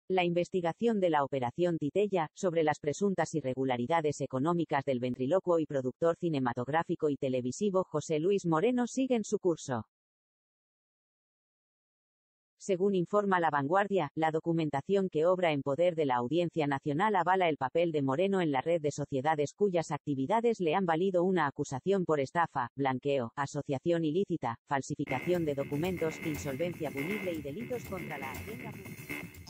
La investigación de la Operación Titella, sobre las presuntas irregularidades económicas del ventrílocuo y productor cinematográfico y televisivo José Luis Moreno sigue en su curso. Según informa La Vanguardia, la documentación que obra en poder de la Audiencia Nacional avala el papel de Moreno en la red de sociedades cuyas actividades le han valido una acusación por estafa, blanqueo, asociación ilícita, falsificación de documentos, insolvencia punible y delitos contra la hacienda pública.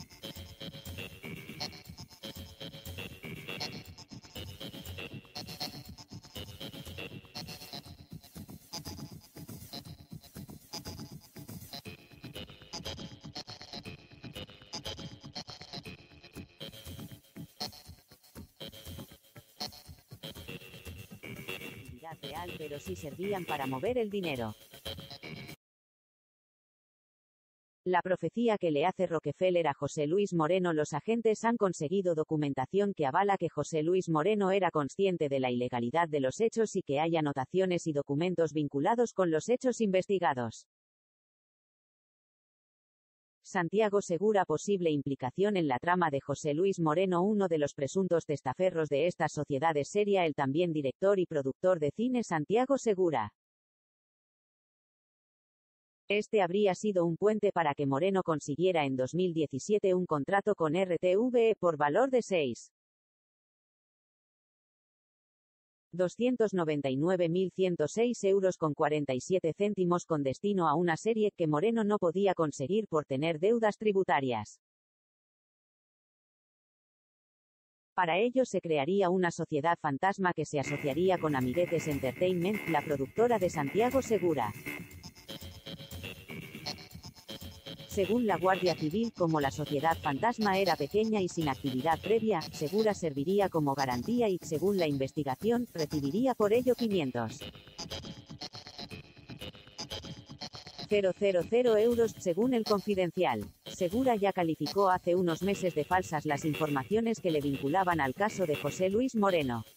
Real, pero sí servían para mover el dinero. La profecía que le hace Rockefeller a José Luis Moreno. Los agentes han conseguido documentación que avala que José Luis Moreno era consciente de la ilegalidad de los hechos y que hay anotaciones y documentos vinculados con los hechos investigados. Santiago Segura. Posible implicación en la trama de José Luis Moreno. Uno de los presuntos testaferros de estas sociedades sería el también director y productor de cine Santiago Segura. Este habría sido un puente para que Moreno consiguiera en 2017 un contrato con RTVE por valor de 6.299.106 euros con 47 céntimos con destino a una serie que Moreno no podía conseguir por tener deudas tributarias. Para ello se crearía una sociedad fantasma que se asociaría con Amiguetes Entertainment, la productora de Santiago Segura. Según la Guardia Civil, como la sociedad fantasma era pequeña y sin actividad previa, Segura serviría como garantía y, según la investigación, recibiría por ello 500.000 euros, según El Confidencial. Segura ya calificó hace unos meses de falsas las informaciones que le vinculaban al caso de José Luis Moreno.